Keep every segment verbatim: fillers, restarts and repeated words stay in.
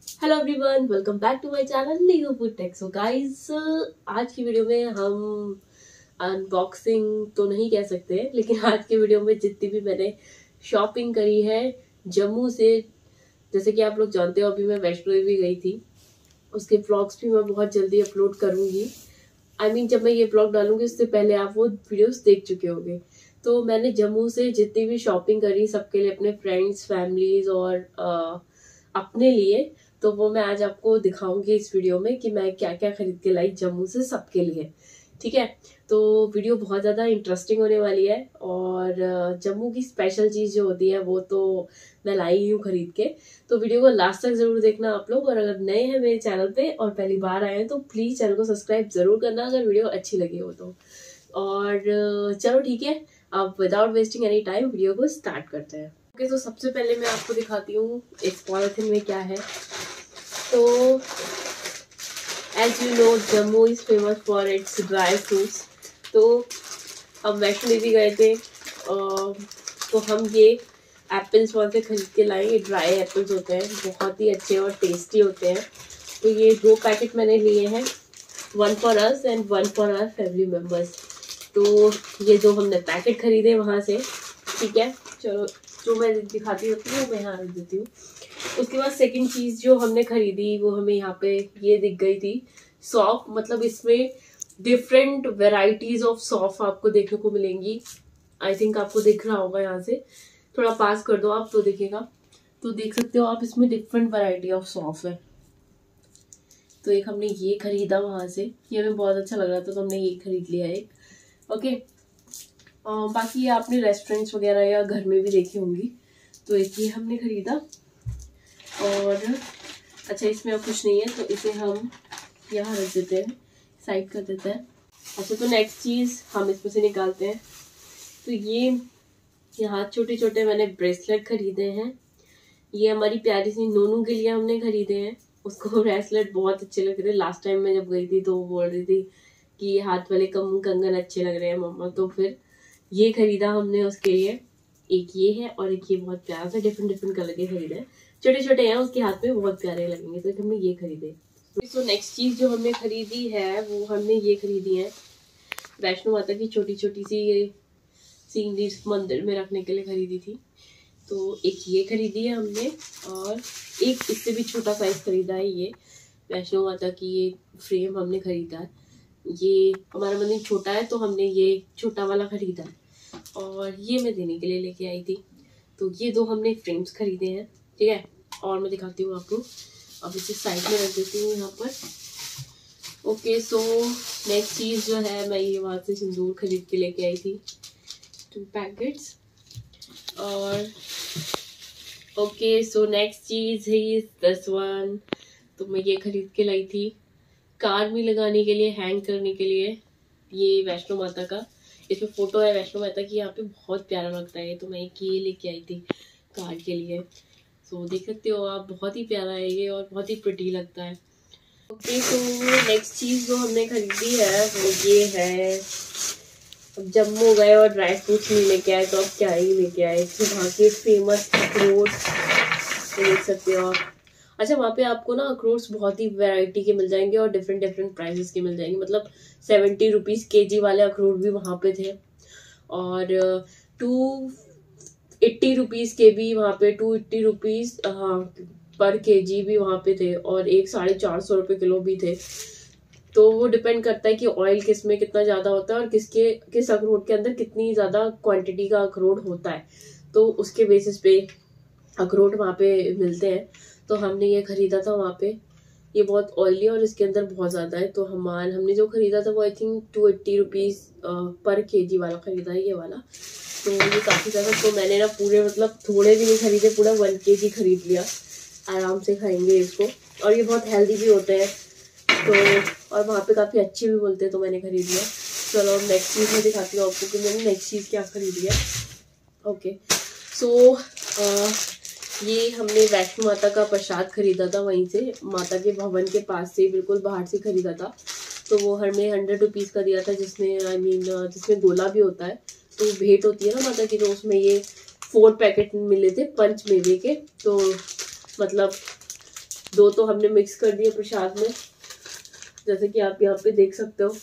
Hello everyone, welcome back to my channel Ligo Food Tech. So guys, आज की video में हम unboxing तो नहीं कह सकते, लेकिन आज की वीडियो में जितनी भी मैंने शॉपिंग करी है जम्मू से, जैसे कि आप लोग जानते हो अभी मैं वैष्णो देवी गई थी, उसके व्लॉग्स भी मैं बहुत जल्दी अपलोड करूंगी। आई I मीन mean, जब मैं ये व्लॉग डालूंगी उससे पहले आप वो वीडियोस देख चुके होंगे। तो मैंने जम्मू से जितनी भी शॉपिंग करी सबके लिए, अपने फ्रेंड्स, फैमिलीज और आ, अपने लिए, तो वो मैं आज आपको दिखाऊंगी इस वीडियो में कि मैं क्या क्या खरीद के लाई जम्मू से सबके लिए। ठीक है, तो वीडियो बहुत ज़्यादा इंटरेस्टिंग होने वाली है और जम्मू की स्पेशल चीज़ जो होती है वो तो मैं लाई हूँ खरीद के। तो वीडियो को लास्ट तक जरूर देखना आप लोग, और अगर नए हैं मेरे चैनल पे और पहली बार आए हैं तो प्लीज़ चैनल को सब्सक्राइब जरूर करना अगर वीडियो अच्छी लगी हो तो। और चलो ठीक है, अब without wasting any time video को स्टार्ट करते हैं। ओके okay, तो सबसे पहले मैं आपको दिखाती हूँ इस पॉलिथीन में क्या है। तो as you know Jammu is famous for its dry fruits. तो हम वैष्णो देवी गए थे तो हम ये एप्पल्स वहाँ से खरीद के लाए। ये ड्राई एप्पल्स होते हैं, बहुत ही अच्छे और टेस्टी होते हैं। तो ये दो पैकेट मैंने लिए हैं, one for us and one for our family members. तो ये जो हमने पैकेट खरीदे वहाँ से, ठीक है, चलो जो मैं दिखाती होती हूँ मैं यहाँ रख देती हूँ। उसके बाद सेकंड चीज़ जो हमने खरीदी वो हमें यहाँ पे ये दिख गई थी, सौंफ। मतलब इसमें डिफरेंट वेराइटीज ऑफ सौंफ आपको देखने को मिलेंगी। आई थिंक आपको दिख रहा होगा, यहाँ से थोड़ा पास कर दो आप तो दिखेगा। तो देख सकते हो आप, इसमें डिफरेंट वैरायटी ऑफ सौंफ है। तो एक हमने ये खरीदा वहां से, ये हमें बहुत अच्छा लग रहा था तो हमने ये खरीद लिया एक। ओके, आ, बाकी ये आपने रेस्टोरेंट्स वगैरह या घर में भी देखी होंगी। तो एक ये हमने खरीदा, और अच्छा इसमें अब कुछ नहीं है तो इसे हम यहाँ रख देते हैं, साइड कर देते हैं। अच्छा, तो नेक्स्ट चीज़ हम इसमें से निकालते हैं। तो ये यहाँ छोटे छोटे मैंने ब्रेसलेट खरीदे हैं। ये हमारी प्यारी सी नोनू के लिए हमने खरीदे हैं। उसको ब्रेसलेट बहुत अच्छे लग रहे थे। लास्ट टाइम मैं जब गई थी तो वो बोल रही थी कि ये हाथ वाले कम कंगन अच्छे लग रहे हैं मम्मा, तो फिर ये खरीदा हमने उसके लिए। एक ये है और एक ये बहुत प्यारा सा डिफरेंट डिफरेंट कलर के खरीदे हैं, छोटे छोटे हैं, उसके हाथ में बहुत प्यारे लगेंगे, तो हमने ये खरीदे। तो नेक्स्ट चीज जो हमने खरीदी है वो हमने ये खरीदी है वैष्णो माता की छोटी छोटी सी ये सीनरी मंदिर में रखने के लिए खरीदी थी। तो एक ये खरीदी है हमने, और एक इससे भी छोटा साइज खरीदा है। ये वैष्णो माता की ये फ्रेम हमने खरीदा है। ये हमारा मंदिर छोटा है तो हमने ये छोटा वाला खरीदा है, और ये मैं देने के लिए लेके आई थी। तो ये दो हमने फ्रेम्स खरीदे हैं, ठीक है। और मैं दिखाती हूँ आपको, अब इसे साइड में रख देती हूँ यहाँ पर। ओके, सो नेक्स्ट चीज़ जो है, मैं ये वहाँ से सिंदूर खरीद के लेके आई थी, टू पैकेट्स। और ओके, सो नेक्स्ट चीज़ है दिस वन। तो मैं ये खरीद के लाई थी कार में लगाने के लिए, हैंग करने के लिए। ये वैष्णो माता का, इसमें फोटो है वैष्णो माता की, यहाँ पे बहुत प्यारा लगता है। तो मैं एक ये लेके आई थी कार के लिए। सो so, देख सकते हो आप, बहुत ही प्यारा है ये और बहुत ही प्रिटी लगता है। ओके, तो नेक्स्ट चीज़ जो हमने खरीदी है वो ये है। अब जम्मू गए और ड्राई फ्रूट्स नहीं लेके आए तो अब क्या ही लेके आए, वहाँ के फेमस अखरोट देख सकते हो आप। अच्छा, वहाँ पे आपको ना अखरोट्स बहुत ही वैरायटी के मिल जाएंगे और डिफरेंट डिफरेंट प्राइसेस के मिल जाएंगे। मतलब सेवेंटी रुपीज़ के जी वाले अखरोट भी वहाँ पे थे, और टू एट्टी रुपीज़ के भी वहाँ पे, टू एट्टी रुपीज़ हाँ पर के जी भी वहाँ पे थे, और एक साढ़े चार सौ रुपये किलो भी थे। तो वो डिपेंड करता है कि ऑयल किस में कितना ज़्यादा होता है और किसके किस अखरोट के अंदर कितनी ज़्यादा क्वांटिटी का अखरोट होता है, तो उसके बेसिस पे अखरोट वहाँ पे मिलते हैं। तो हमने ये खरीदा था वहाँ पे। ये बहुत ऑयली और इसके अंदर बहुत ज़्यादा है। तो हमारे हमने जो खरीदा था वो I think two eighty rupees per K जी वाला खरीदा है, ये वाला। तो ये काफ़ी ज़्यादा, तो मैंने ना पूरे मतलब थोड़े भी नहीं खरीदे, पूरा वन के जी खरीद लिया। आराम से खाएंगे इसको, और ये बहुत हेल्दी भी होते हैं। तो और वहाँ पे काफ़ी अच्छे भी बोलते हैं, तो मैंने खरीद लिया। चलो नेक्स्ट चीज़ मैं दिखाती हूँ आपको कि मैंने नेक्स्ट चीज़ क्या खरीदी है। ओके, सो ये हमने वैष्णो माता का प्रसाद खरीदा था वहीं से, माता के भवन के पास से, बिल्कुल बाहर से खरीदा था। तो वो हमें हंड्रेड रुपीज़ का दिया था, जिसमें आई मीन जिसमें गोला भी होता है। तो भेंट होती है ना माता की, तो उसमें ये फोर पैकेट मिले थे पंच मेवे के। तो मतलब दो तो हमने मिक्स कर दिए प्रसाद में, जैसे कि आप यहाँ पे देख सकते हो।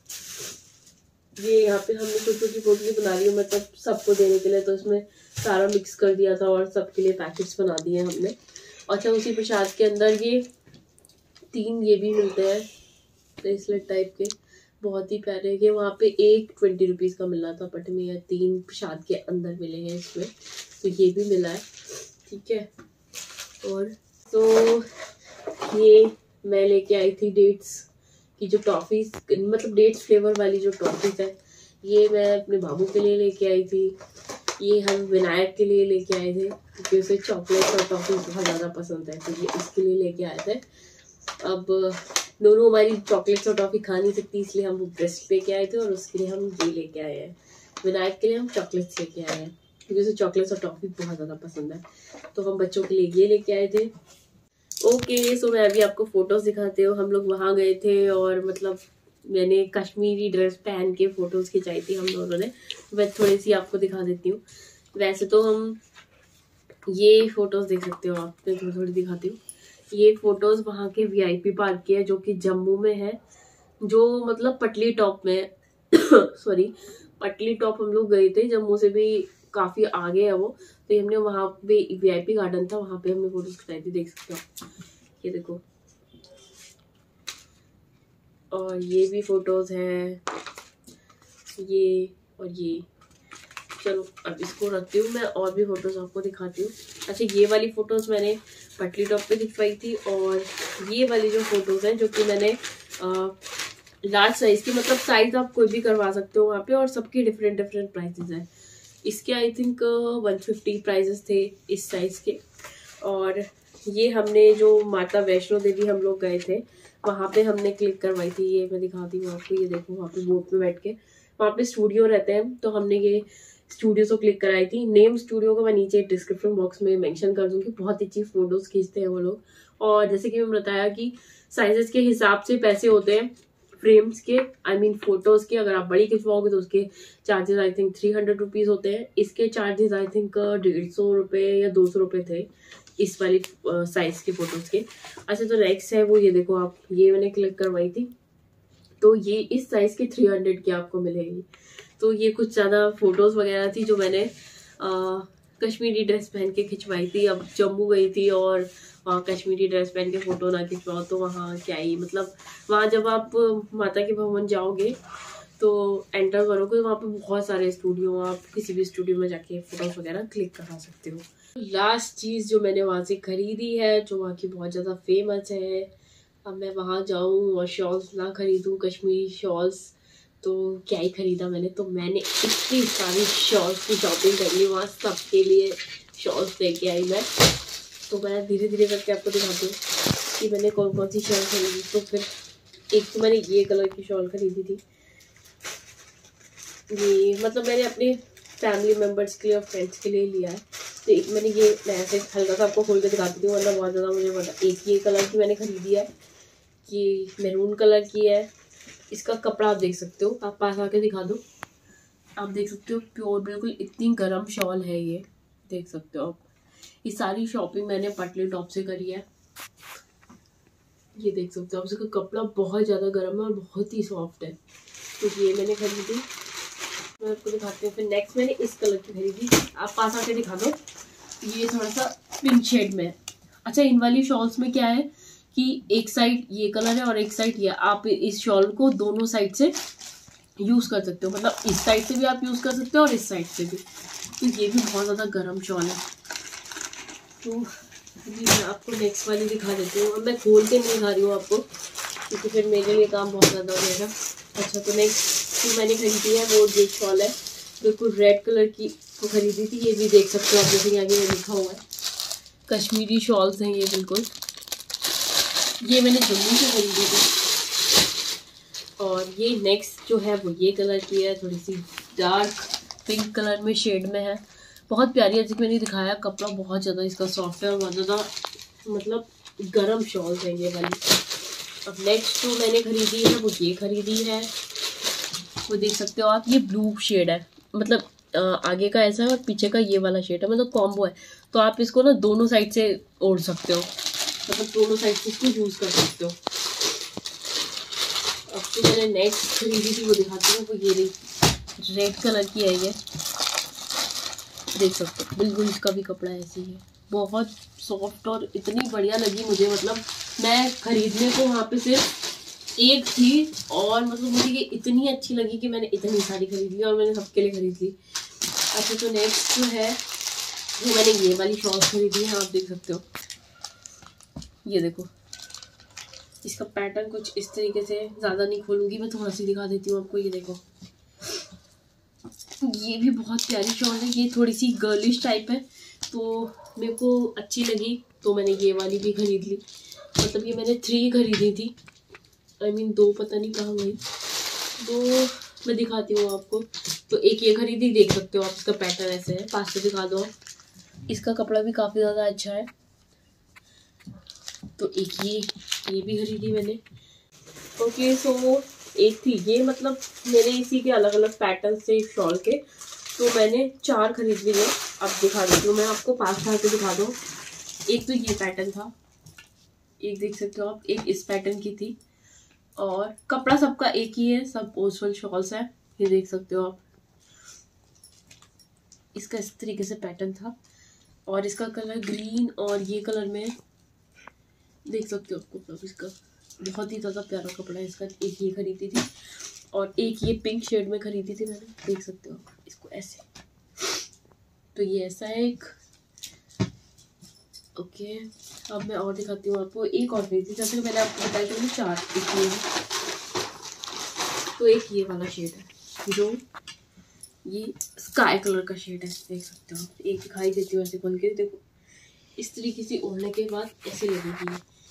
ये यहाँ पे हमने छोटी छोटी पोटली बना ली है, मतलब सबको देने के लिए, तो इसमें सारा मिक्स कर दिया था और सबके लिए पैकेट्स बना दिए हमने। अच्छा, उसी प्रसाद के अंदर ये तीन ये भी मिलते हैं ब्रेसलेट टाइप के, बहुत ही प्यारे। ये वहाँ पे एक ट्वेंटी रुपीज़ का मिल रहा था, बट में यह तीन प्रसाद के अंदर मिले हैं इसमें, तो ये भी मिला है। ठीक है, और तो ये मैं लेके आई थी डेट्स की जो टॉफ़ीज़, मतलब डेट्स फ्लेवर वाली जो टॉफ़ीज़ है, ये मैं अपने बाबू के लिए लेके आई थी। ये हम विनायक के लिए लेके आए थे क्योंकि उसे चॉकलेट और टॉफ़ीज़ बहुत ज़्यादा पसंद है, तो ये इसके लिए लेके आए थे। अब दोनों हमारी चॉकलेट्स और टॉफ़ी खा नहीं सकती, इसलिए हम वो ब्रेस्ट लेके आए थे और उसके लिए हम ये लेके आए हैं। विनायक के लिए हम चॉकलेट्स लेके आए हैं क्योंकि उसे चॉकलेट्स और टॉफ़ी बहुत ज़्यादा पसंद है, तो हम बच्चों के लिए ये लेके आए थे। ओके, सो मैं अभी आपको फ़ोटोज़ दिखाती हूँ। हम लोग वहाँ गए थे और मतलब मैंने कश्मीरी ड्रेस पहन के फ़ोटोज़ खिंचाई थी हम दोनों ने, मैं थोड़ी सी आपको दिखा देती हूँ। वैसे तो हम ये फ़ोटोज़ देख सकते हो आप, मैं थोड़ी थोड़ी दिखाती हूँ। ये फ़ोटोज़ वहाँ के वीआईपी पार्क की है जो कि जम्मू में है, जो मतलब पटली टॉप में सॉरी पटली टॉप हम लोग गए थे, जम्मू से भी काफ़ी आगे है वो, तो हमने वहाँ पे वीआईपी गार्डन था, वहाँ पे हमने फ़ोटोज़ खिंचाई थी, देख सकते हो। ये देखो, और ये भी फ़ोटोज़ हैं, ये और ये। चलो अब इसको रखती हूँ मैं, और भी फ़ोटोज़ आपको दिखाती हूँ। अच्छा, ये वाली फ़ोटोज़ मैंने पटली टॉप पे दिखवाई थी, और ये वाली जो फ़ोटोज़ हैं जो कि मैंने लार्ज साइज़ की, मतलब साइज़ आप कोई भी करवा सकते हो वहाँ पे, और सबके डिफरेंट डिफरेंट प्राइसेस हैं। इसके I think one fifty prices थे इस साइज़ के। और ये हमने जो माता वैष्णो देवी हम लोग गए थे, वहाँ पे हमने क्लिक करवाई थी। ये मैं दिखाती हूँ आपको, ये देखो वहाँ पे बोट में बैठ के, वहाँ पे स्टूडियो रहते हैं, तो हमने ये स्टूडियो से क्लिक कराई थी। नेम स्टूडियो को मैं नीचे डिस्क्रिप्शन बॉक्स में मेंशन कर दूँगी, बहुत अच्छी फ़ोटोज़ खींचते हैं वो लोग। और जैसे कि मैंने बताया कि साइजेस के हिसाब से पैसे होते हैं, फ्रेम्स के, आई मीन फोटोज़ के। अगर आप बड़ी खिंचवाओगे तो उसके charges I think three hundred rupees होते हैं। इसके चार्जेस आई थिंक डेढ़ सौ रुपये या दो सौ रुपये थे इस वाली साइज़ के फ़ोटोज़ के। अच्छा, तो नेक्स्ट है वो, ये देखो आप, ये मैंने क्लिक करवाई थी, तो ये इस साइज़ की थ्री हंड्रेड की आपको मिलेगी। तो ये कुछ ज़्यादा फ़ोटोज़ वगैरह थी जो मैंने आ, कश्मीरी ड्रेस पहन के खिंचवाई थी। अब जम्मू गई थी और वहाँ कश्मीरी ड्रेस पहन के फ़ोटो ना खिंचवाओ तो वहाँ क्या ही, मतलब वहाँ जब आप माता के भवन जाओगे तो एंटर करोगे, वहाँ पे बहुत सारे स्टूडियो, आप किसी भी स्टूडियो में जाके फ़ोटोज़ वगैरह क्लिक करा सकते हो। लास्ट चीज़ जो मैंने वहाँ से खरीदी है, जो वहाँ की बहुत ज़्यादा फेमस है, अब मैं वहाँ जाऊँ और शॉल्स ना खरीदूँ, कश्मीरी शॉल्स, तो क्या ही खरीदा मैंने। तो मैंने इतनी सारी शॉल्स की शॉपिंग कर ली, वहाँ सबके लिए शॉल्स लेके आई मैं। तो मैं धीरे धीरे करके आपको दिखाती हूँ कि मैंने कौन कौन सी शॉल खरीदी। तो फिर एक तो मैंने ये कलर की शॉल खरीदी थी, ये मतलब मैंने अपने फैमिली मेम्बर्स के लिए और फ्रेंड्स के लिए लिया है। तो एक मैंने ये, मैं ऐसे हल्का सा आपको खोल के दिखाती हूँ, वरना बहुत ज़्यादा मुझे पता। एक ये कलर की मैंने खरीदी है, ये मैरून कलर की है। इसका कपड़ा आप देख सकते हो, आप पास आके दिखा दो, आप देख सकते हो प्योर बिल्कुल इतनी गर्म शॉल है ये, देख सकते हो आप। ये सारी शॉपिंग मैंने पटली टॉप से करी है, ये देख सकते हो आप। इसका कपड़ा बहुत ज़्यादा गर्म है और बहुत ही सॉफ्ट है, तो ये मैंने खरीदी, मैं आपको दिखाती हूँ। फिर नेक्स्ट मैंने इस कलर की खरीदी, आप पास आके दिखा दो, ये थोड़ा सा पिंक शेड में। अच्छा, इन वाली शॉल्स में क्या है कि एक साइड ये कलर है और एक साइड ये, आप इस शॉल को दोनों साइड से यूज़ कर सकते हो, मतलब इस साइड से भी आप यूज़ कर सकते हो और इस साइड से भी। तो ये भी बहुत ज़्यादा गर्म शॉल है। तो मैं आपको नेक्स्ट वाली दिखा देती हूँ। अब मैं खोल के नहीं दिखा रही हूँ आपको, क्योंकि फिर मेरे लिए काम बहुत ज़्यादा हो जाएगा। अच्छा, तो नेक्स्ट जो मैंने खरीदी है वो ये शॉल है, बिल्कुल रेड कलर की वो खरीदी थी। ये भी देख सकते हो आप, जैसे कि आगे लिखा हुआ है, कश्मीरी शॉल्स हैं ये बिल्कुल। ये मैंने जम्मू से खरीदी थी। और ये नेक्स्ट जो है वो ये कलर की है, थोड़ी सी डार्क पिंक कलर में शेड में है, बहुत प्यारी है। जैसे मैंने दिखाया, कपड़ा बहुत ज़्यादा इसका सॉफ्ट है और बहुत ज़्यादा मतलब गरम शॉल्स है ये वाली। अब नेक्स्ट जो मैंने खरीदी है वो ये खरीदी है, वो देख सकते हो आप, ये ब्लू शेड है, मतलब आगे का ऐसा है और पीछे का ये वाला शेड है, मतलब कॉम्बो है। तो आप इसको ना दोनों साइड से ओढ़ सकते हो, मतलब दोनों साइड से इसको यूज कर सकते हो। अब जो मैंने नेक्स्ट खरीदी थी वो दिखाती हूँ। वो ये रही, रेड कलर की है ये, देख सकते हो बिल्कुल इसका भी कपड़ा ऐसे ही है, बहुत सॉफ्ट और इतनी बढ़िया लगी मुझे। मतलब मैं खरीदने को वहाँ पे सिर्फ एक थी और मतलब मुझे ये इतनी अच्छी लगी कि मैंने इतनी सारी खरीद ली और मैंने सबके लिए खरीद ली। अच्छा तो नेक्स्ट जो है वो मैंने ये वाली शॉल खरीदी है, आप देख सकते हो। ये देखो इसका पैटर्न कुछ इस तरीके से, ज़्यादा नहीं खोलूंगी मैं, थोड़ा सी दिखा देती हूँ आपको। ये देखो ये भी बहुत प्यारी शॉल है, ये थोड़ी सी गर्लिश टाइप है तो मेरे को अच्छी लगी तो मैंने ये वाली भी खरीद ली। मतलब ये मैंने थ्री खरीदी थी, आई I मीन mean, दो पता नहीं कहाँ गई, दो मैं दिखाती हूँ आपको। तो एक ये खरीदी, देख सकते हो आप, इसका पैटर्न ऐसे है, पास से दिखा दो। इसका कपड़ा भी काफ़ी ज़्यादा अच्छा है। तो एक ये ये भी खरीदी मैंने। ओके सो एक थी ये, मतलब मेरे इसी के अलग अलग पैटर्न से शॉल के, तो मैंने चार खरीद लिए। अब दिखा देती हूँ मैं आपको, पास खा के दिखा दो। एक तो ये पैटर्न था, एक देख सकते हो आप, एक इस पैटर्न की थी, और कपड़ा सबका एक ही है, सब ओसवाल शॉल्स है, ये देख सकते हो आप। इसका इस तरीके से पैटर्न था और इसका कलर ग्रीन और ये कलर में, देख सकते हो आपको। मतलब इसका बहुत ही ज़्यादा प्यारा कपड़ा है इसका। एक ये खरीदी थी और एक ये पिंक शेड में खरीदी थी मैंने, देख सकते हो इसको ऐसे। तो ये ऐसा है एक। ओके अब मैं और दिखाती हूँ आपको। एक और खरीदी, जैसे कि मैंने आपको बताया कि चार, एक ये है, तो एक ये वाला शेड है जो ये स्काई कलर का शेड है, देख सकते हो। एक दिखाई देती हूँ ऐसे खोल के, देखो इस तरीके से ओढ़ने के बाद ऐसे लगेगी।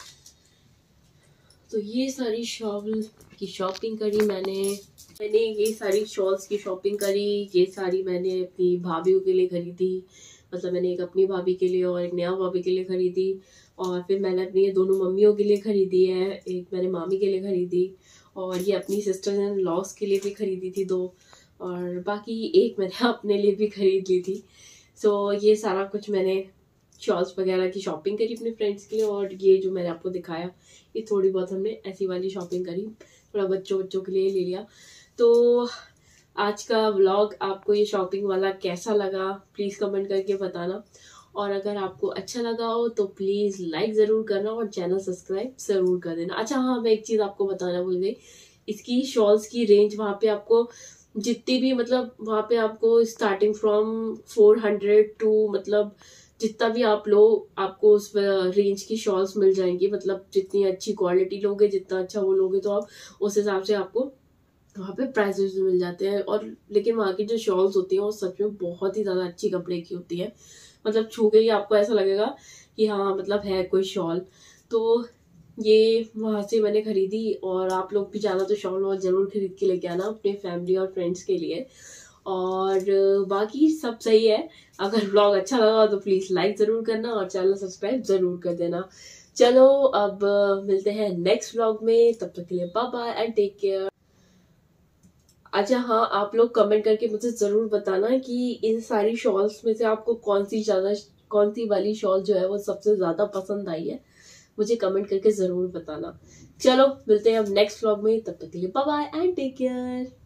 तो ये सारी शॉल की शॉपिंग करी मैंने मैंने ये सारी शॉल्स की शॉपिंग करी। ये सारी मैंने अपनी भाभीयों के लिए खरीदी, मतलब मैंने एक अपनी भाभी के लिए और एक नया भाभी के लिए खरीदी, और फिर मैंने अपनी ये दोनों मम्मियों के लिए खरीदी है, एक मैंने मामी के लिए खरीदी, और ये अपनी सिस्टर एंड लॉस के लिए भी खरीदी थी दो, और बाकी एक मैंने अपने लिए भी खरीद ली थी। सो ये सारा कुछ मैंने शॉल्स वगैरह की शॉपिंग करी अपने फ्रेंड्स के लिए, और ये जो मैंने आपको दिखाया ये थोड़ी बहुत हमने ऐसी वाली शॉपिंग करी, थोड़ा बच्चों बच्चों के लिए ले लिया। तो आज का व्लॉग आपको ये शॉपिंग वाला कैसा लगा प्लीज़ कमेंट करके बताना, और अगर आपको अच्छा लगा हो तो प्लीज़ लाइक ज़रूर करना और चैनल सब्सक्राइब ज़रूर कर देना। अच्छा हाँ, मैं एक चीज़ आपको बताना भूल गई, इसकी शॉल्स की रेंज वहाँ पे आपको जितनी भी, मतलब वहाँ पे आपको starting from four hundred to, मतलब जितना भी आप लो आपको उस रेंज की शॉल्स मिल जाएंगी। मतलब जितनी अच्छी क्वालिटी लोगे, जितना अच्छा वो लोगे, तो आप उस हिसाब से आपको वहाँ पे प्राइसेस भी मिल जाते हैं। और लेकिन वहाँ की जो शॉल्स होती हैं वो सच में बहुत ही ज़्यादा अच्छी कपड़े की होती है, मतलब छू के ही आपको ऐसा लगेगा कि हाँ मतलब है कोई शॉल। तो ये वहाँ से मैंने खरीदी, और आप लोग भी जाना तो शॉल वॉल ज़रूर खरीद के लेके आना अपने फैमिली और फ्रेंड्स के लिए। और बाकी सब सही है। अगर व्लॉग अच्छा लगा तो प्लीज़ लाइक ज़रूर करना और चैनल सब्सक्राइब ज़रूर कर देना। चलो अब मिलते हैं नेक्स्ट व्लॉग में, तब तक के लिए bye bye and take care. अच्छा हाँ, आप लोग कमेंट करके मुझे ज़रूर बताना कि इन सारी शॉल्स में से आपको कौन सी ज़्यादा कौन सी वाली शॉल जो है वो सबसे ज़्यादा पसंद आई है, मुझे कमेंट करके ज़रूर बताना। चलो मिलते हैं अब नेक्स्ट व्लॉग में, तब तक के लिए bye bye and take care.